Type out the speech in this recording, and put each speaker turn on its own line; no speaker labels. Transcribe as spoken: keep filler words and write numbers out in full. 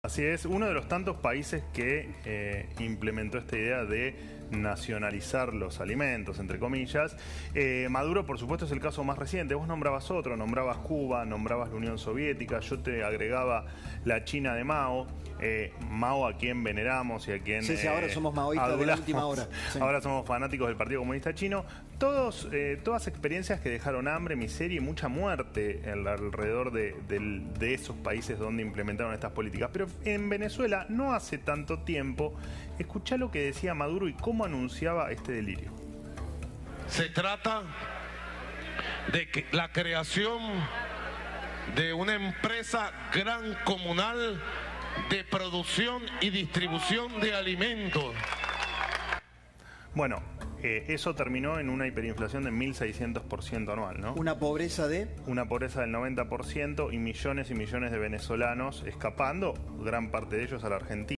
Así es, uno de los tantos países que eh, implementó esta idea de nacionalizar los alimentos, entre comillas. Eh, Maduro, por supuesto, es el caso más reciente. Vos nombrabas otro, nombrabas Cuba, nombrabas la Unión Soviética, yo te agregaba la China de Mao. Eh, Mao, a quien veneramos y a quien...
Sí, sí, ahora
eh,
somos maoístas de la última hora. Sí.
Ahora somos fanáticos del Partido Comunista Chino. Todos, eh, todas experiencias que dejaron hambre, miseria y mucha muerte alrededor de, de, de esos países donde implementaron estas políticas. Pero en Venezuela, no hace tanto tiempo, escuchá lo que decía Maduro y cómo anunciaba este delirio.
Se trata de que la creación de una empresa gran comunal de producción y distribución de alimentos.
Bueno, eh, eso terminó en una hiperinflación de mil seiscientos por ciento anual, ¿no?
Una pobreza de...
Una pobreza del noventa por ciento y millones y millones de venezolanos escapando, gran parte de ellos a la Argentina.